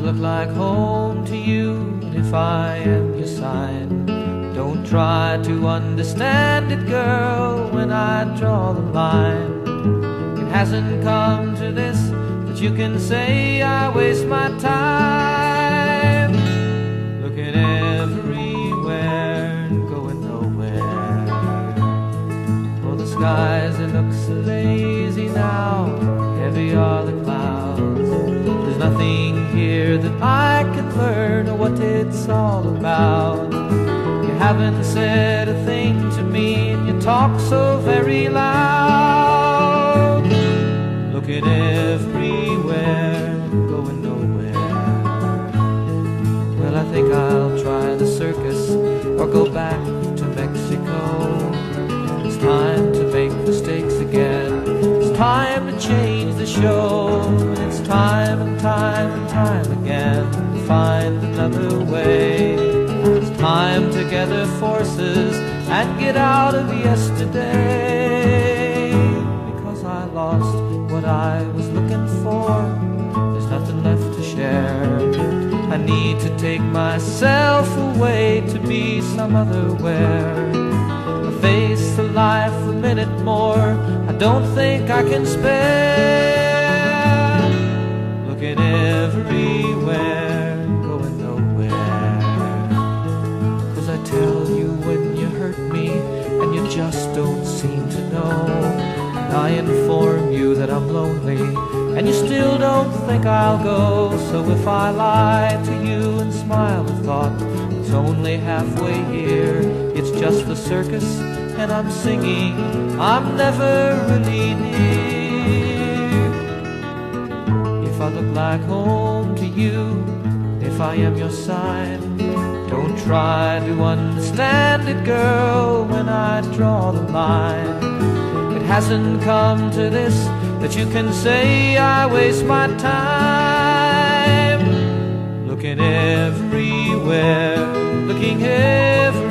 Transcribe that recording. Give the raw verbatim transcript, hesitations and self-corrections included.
look like home to you, and if I am your sign, don't try to understand it, girl, when I draw the line. It hasn't come to this, that you can say I waste my time looking everywhere and going nowhere. For the skies, they look so lazy now, heavy are the clouds. There's nothing here that I can learn or what it's all about. You haven't said a thing to me, and you talk so very loud. Looking everywhere, going nowhere. Well, I think I'll try the circus or go back to Mexico. It's time to make mistakes again. It's time to change the show. And it's time and time and time again to find another way. It's time to gather forces and get out of yesterday. Because I lost what I was looking for, there's nothing left to share. I need to take myself away to be some other where. I face the life a minute more I don't think I can spare. Looking everywhere, going nowhere. Cause I tell you when you hurt me and you just don't seem to know. I inform you that I'm lonely, and you still don't think I'll go. So if I lie to you and smile the thought, it's only halfway here. It's just the circus, and I'm singing, I'm never really near. If I look like home to you, if I am your sign, don't try to understand it, girl, when I draw the line. It hasn't come to this, that you can say I waste my time looking everywhere, looking everywhere.